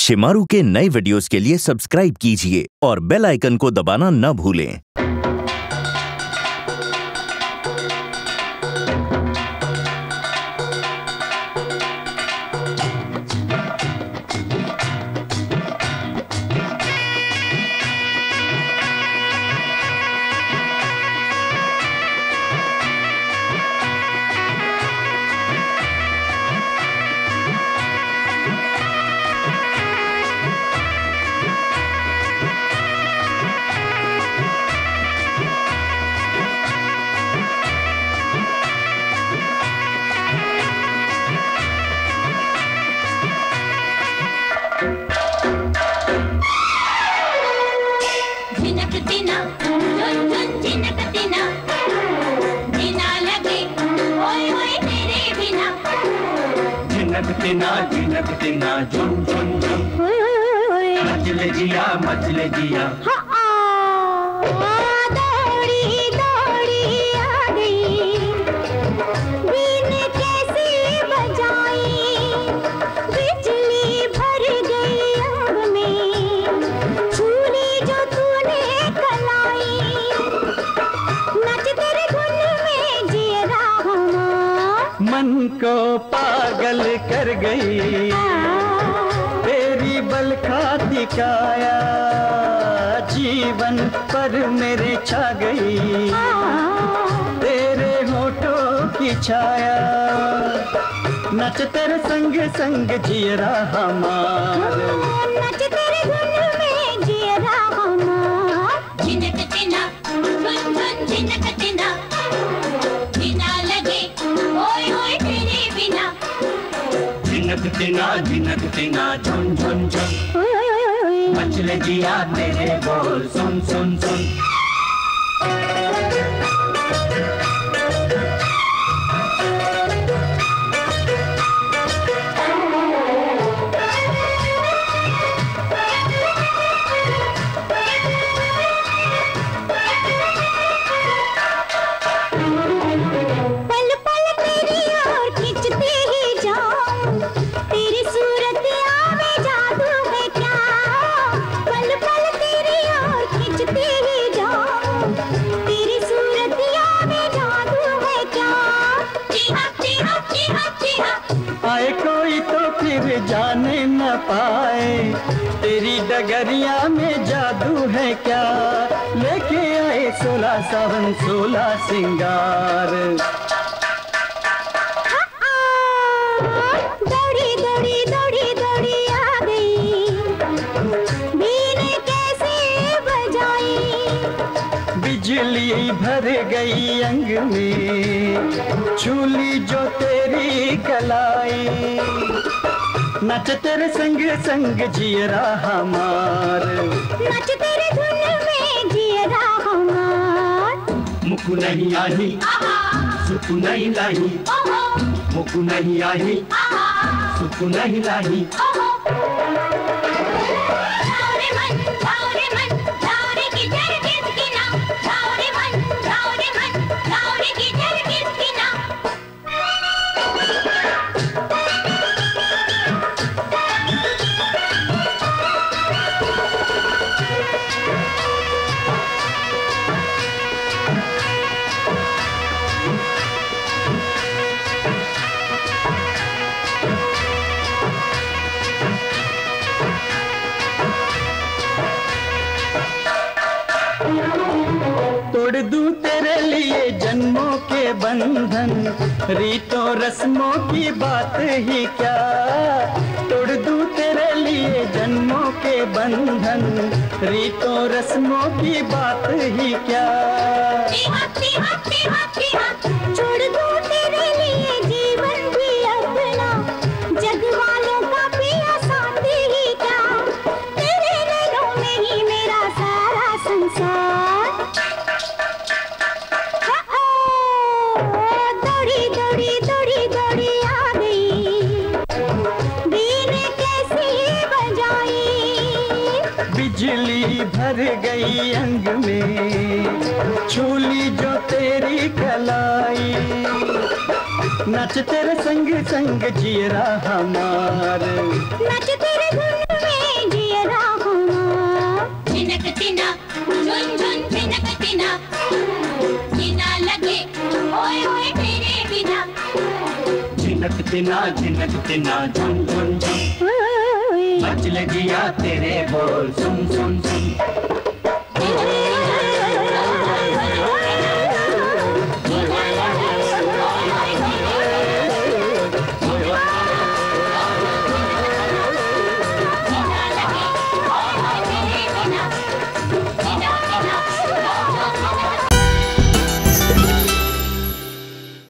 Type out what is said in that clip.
शिमारू के नए वीडियोस के लिए सब्सक्राइब कीजिए और बेल आइकन को दबाना न भूलें। झिनकते ना झुम झुम झुम मचले जिया दौड़ी दौड़ी आ गई बीन कैसे बजाई बिजली भर गई आग में छूली जो तूने कलाई नच तेरे धुन में जिया मन को पागल कर गई तेरी बल खाती काया जीवन पर मेरे छा गई तेरे होठों की छाया नच तेरे संग संग जियरा हमार नच तेरे धुन में जियरा हमार झिनकते ना झुन झुन झिनकते ना बिना लगे ओए ओए तेरे बिना झिनकते ना झुन झुन झुन मचले जिया तेरे बोल सुन सुन सुन आए कोई तो फिर जाने न पाए तेरी डगरिया में जादू है क्या लेके आए 16 सावन 16 सिंगार दौड़ी दौड़ी दौड़ी दौड़ी आ गई बीन कैसे बजाई बिजली भर गई अंग में छूली जो तेरी कलाई नच तेरे संग संग जियरा हमार नच तेरे धुन में जियरा हमार मुकु नहीं आई सुकु नहीं लाई मुकु नहीं आई सुकु नहीं लाई तोड़ दूं तेरे लिए जन्मों के बंधन रीतों रस्मों की बात ही क्या तोड़ दूं तेरे लिए जन्मों के बंधन रीतों रस्मों की बात ही क्या छोड़ दूं तेरे लिए जीवन भी अपना जग वालों का पिया साथी ही क्या तेरे नैनों में ही मेरा सारा संसार दौड़ी दौड़ी दौड़ी दौड़ी आ गई बीन कैसे बजाई बिजली भर गई अंग में छूली जो तेरी कलाई नच तेरे संग संग जियरा हमार नच तेरे धुन में झिनकते ना झुम झुम झुम, मच लगिया तेरे बोल सुन सुन सुन।